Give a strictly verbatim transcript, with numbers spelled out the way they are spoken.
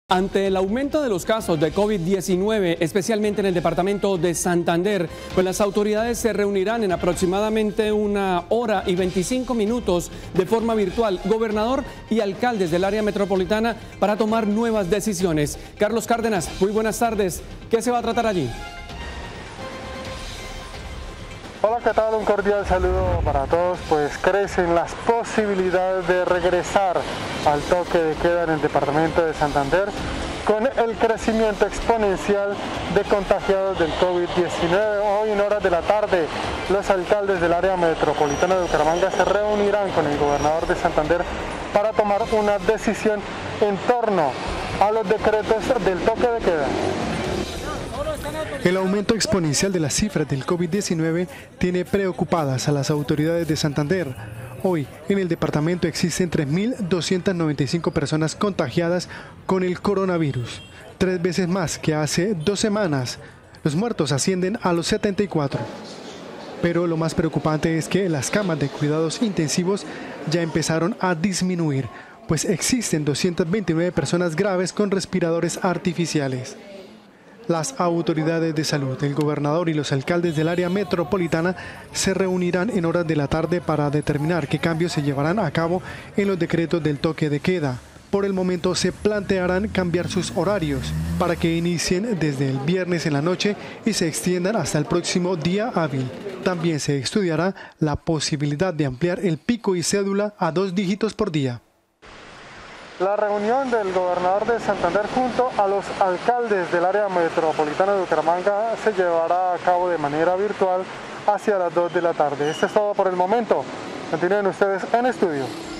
Ante el aumento de los casos de COVID diecinueve, especialmente en el departamento de Santander, pues las autoridades se reunirán en aproximadamente una hora y veinticinco minutos de forma virtual, gobernador y alcaldes del área metropolitana, para tomar nuevas decisiones. Carlos Cárdenas, muy buenas tardes. ¿Qué se va a tratar allí? Hola, ¿qué tal? Un cordial saludo para todos. Pues crecen las posibilidades de regresar al toque de queda en el departamento de Santander con el crecimiento exponencial de contagiados del COVID diecinueve. Hoy en horas de la tarde, los alcaldes del área metropolitana de Bucaramanga se reunirán con el gobernador de Santander para tomar una decisión en torno a los decretos del toque de queda. El aumento exponencial de las cifras del COVID diecinueve tiene preocupadas a las autoridades de Santander. Hoy, en el departamento existen tres mil doscientas noventa y cinco personas contagiadas con el coronavirus, tres veces más que hace dos semanas. Los muertos ascienden a los setenta y cuatro. Pero lo más preocupante es que las camas de cuidados intensivos ya empezaron a disminuir, pues existen doscientas veintinueve personas graves con respiradores artificiales. Las autoridades de salud, el gobernador y los alcaldes del área metropolitana se reunirán en horas de la tarde para determinar qué cambios se llevarán a cabo en los decretos del toque de queda. Por el momento se plantearán cambiar sus horarios para que inicien desde el viernes en la noche y se extiendan hasta el próximo día hábil. También se estudiará la posibilidad de ampliar el pico y cédula a dos dígitos por día. La reunión del gobernador de Santander junto a los alcaldes del área metropolitana de Bucaramanga se llevará a cabo de manera virtual hacia las dos de la tarde. Esto es todo por el momento. Continúen ustedes en estudio.